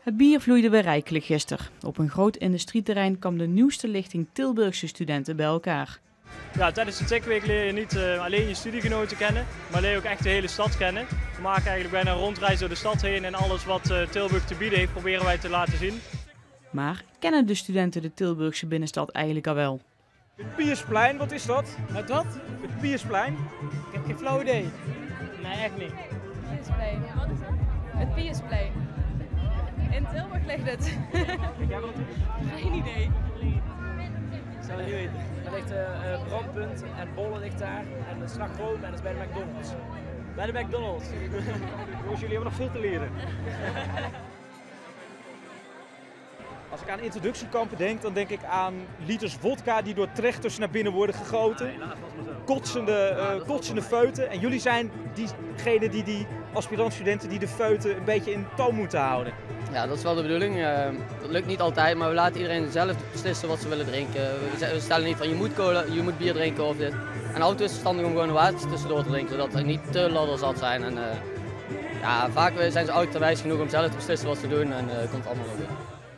Het bier vloeide weer rijkelijk gisteren. Op een groot industrieterrein kwam de nieuwste lichting Tilburgse studenten bij elkaar. Ja, tijdens de TIC-week leer je niet alleen je studiegenoten kennen, maar leer je ook echt de hele stad kennen. We maken eigenlijk bijna een rondreis door de stad heen en alles wat Tilburg te bieden heeft proberen wij te laten zien. Maar kennen de studenten de Tilburgse binnenstad eigenlijk al wel? Het Piersplein, wat is dat? Het wat? Het Piersplein? Ik heb geen flauw idee. Nee, echt niet. Piersplein, wat is het? Het Piersplein. In Tilburg ligt het. Geen idee. Ik zou het niet weten. Er ligt Brandpunt en Bolle ligt daar en de slagroom en dat is bij de McDonald's. Bij de McDonald's. Jongens, jullie hebben nog veel te leren. Als ik aan introductiekampen denk, dan denk ik aan liters vodka die door trechters naar binnen worden gegoten. Kotsende feuten. En jullie zijn diegenen die aspirantstudenten die de feuten een beetje in toom moeten houden. Ja, dat is wel de bedoeling. Dat lukt niet altijd, maar we laten iedereen zelf beslissen wat ze willen drinken. We stellen niet van je moet cola, je moet bier drinken of dit. En af en toe is het verstandig om gewoon een water tussendoor te drinken, zodat ze niet te ladderzat zijn. En, vaak zijn ze oud en wijs genoeg om zelf te beslissen wat ze doen en komt allemaal wel goed.